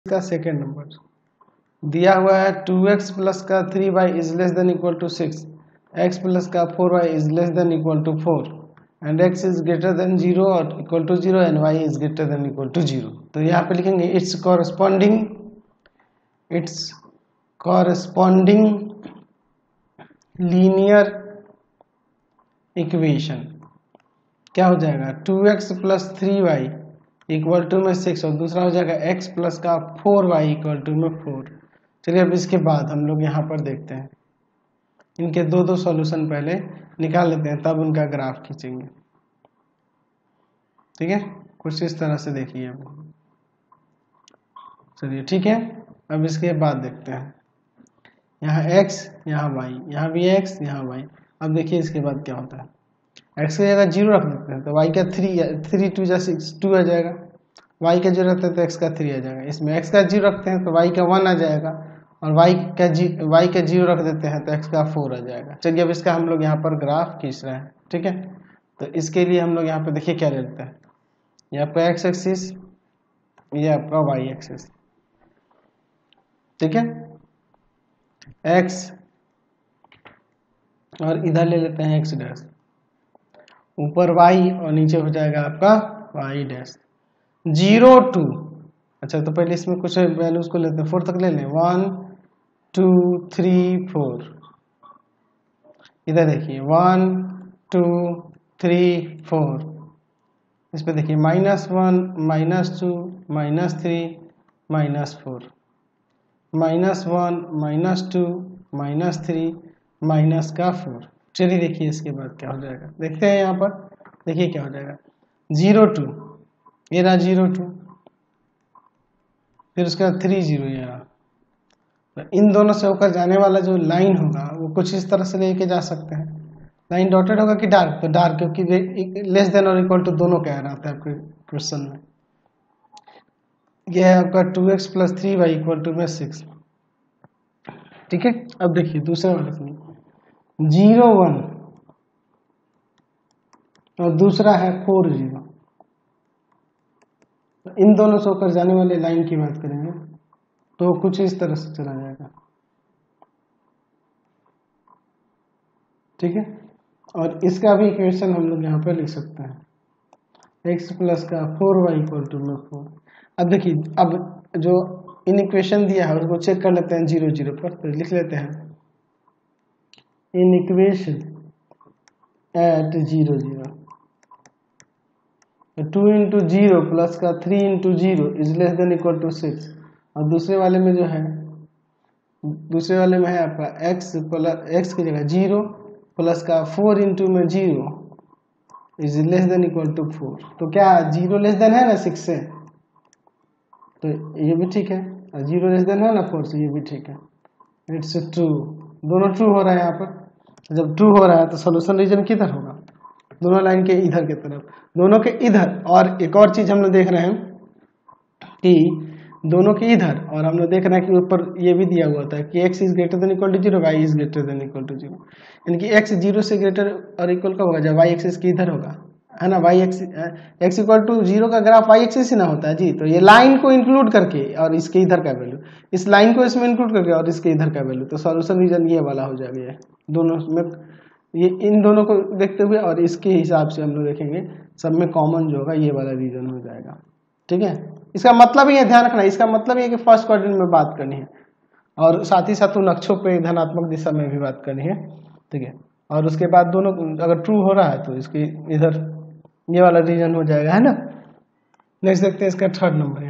इसका second number दिया हुआ है 2x प्लस का 3y is less than equal to 6, x plus का 4y is less than equal to 4 and x is greater than 0 और equal to 0 and y is greater than equal to 0। तो यहाँ पे लिखेंगे इट्स कॉरस्पॉन्डिंग लीनियर इक्वेशन क्या हो जाएगा 2x plus 3y equal to में 6 और दूसरा हो जाएगा x प्लस का 4y इक्वल टू में 4। चलिए अब इसके बाद हम लोग यहाँ पर देखते हैं, इनके दो सॉल्यूशन पहले निकाल लेते हैं तब उनका ग्राफ खींचेंगे। ठीक है, कुछ इस तरह से देखिए अब। चलिए ठीक है, अब इसके बाद देखते हैं, यहाँ x यहाँ y, यहाँ भी x यहाँ y। अब देखिए इसके बाद क्या होता है, x की जगह 0 रख देते हैं तो y का 3 2 जा 6 2 आ जाएगा, y का 0 रखते हैं तो x का 3 आ जाएगा, इसमें x का 0 रखते हैं तो y का 1 आ जाएगा और y का 0 रख देते हैं तो x का 4 आ जाएगा। चलिए अब इसका हम लोग यहाँ पर ग्राफ खींच रहे हैं। ठीक है, तो इसके लिए हम लोग यहाँ पर देखिए क्या लेते हैं, ये आपका x एक्सिस, ये आपका y एक्सिस। ठीक है, x और इधर ले लेते हैं x डैश, ऊपर y और नीचे हो जाएगा आपका y डैश 0 2। अच्छा तो पहले इसमें कुछ वैल्यूज को लेते हैं, 4 तक ले लें, 1 2 3 4। इधर देखिए 1 2 3 4, इस पे देखिए -1 -2 -3 -4, -1 -2 -3 माइनस का 4। चलिए देखिए इसके बाद क्या हो जाएगा, देखते हैं यहाँ पर, देखिए क्या हो जाएगा 0 2, ये रहा 0 2, फिर उसके बाद 3 0 ये रहा। तो इन दोनों से होकर जाने वाला जो लाइन होगा वो कुछ इस तरह से लेके जा सकते हैं, लाइन डॉटेड होगा कि डार्क, तो डार्क क्योंकि लेस देन और इक्वल टू दोनों कह रहा था आपके क्वेश्चन में। यह है आपका 2x plus 3y equal to में 6। ठीक है, अब देखिए दूसरे वाले में 0 1 और दूसरा है 4 0। तो इन दोनों से होकर जाने वाले लाइन की बात करेंगे तो कुछ इस तरह से चला जाएगा। ठीक है, और इसका भी इक्वेशन हम लोग यहाँ पर लिख सकते हैं, x प्लस का 4y इक्वल टू में 4। अब देखिए, अब जो इन इक्वेशन दिया है उसको चेक कर लेते हैं 0 0 पर, तो लिख लेते हैं इन इक्वेशन एट 0 0, 2 इंटू 0 प्लस का 3 into 0 is less than equal to 6। और दूसरे वाले में जो है, दूसरे वाले में है आपका x की जगह 0 प्लस का 4 इंटू में 0 is less than equal to 4। तो क्या 0 लेस देन है ना 6 से, तो ये भी ठीक है, और 0 लेस देन है ना 4 से, ये भी ठीक है। इट्स ट्रू, दोनों ट्रू हो रहा है यहाँ पर। जब ट्रू हो रहा है तो सोल्यूशन रीजन किधर होगा, दोनों लाइन के इधर की तरफ, दोनों के इधर। और एक और चीज हम लोग देख रहे हैं कि दोनों के इधर, और हम लोग देख रहे हैं कि ऊपर ये भी दिया हुआ था कि x is greater than equal to 0, y is greater than equal to 0, यानी कि x 0 से ग्रेटर और इक्वल का होगा जब y एक्सिस के इधर होगा, है ना। x इक्वल टू 0 का ग्राफ y एक्सिस ही ना होता है जी। तो ये लाइन को इंक्लूड करके और इसके इधर का वैल्यू, इस लाइन को इसमें इंक्लूड करके और इसके इधर का वैल्यू, तो सॉल्यूशन रीजन ये वाला हो जाएगा। दोनों में ये इन दोनों को देखते हुए और इसके हिसाब से हम लोग देखेंगे, सब में कॉमन जो होगा ये वाला रीजन हो जाएगा। ठीक है, इसका मतलब ये ध्यान रखना है, इसका मतलब ये कि फर्स्ट क्वाड्रेंट में बात करनी है और साथ ही साथ उन अक्षों पे धनात्मक दिशा में भी बात करनी है। ठीक है, और उसके बाद दोनों अगर ट्रू हो रहा है तो इसके इधर ये वाला रीजन हो जाएगा, है ना। नेक्स्ट देखते हैं इसका थर्ड नंबर।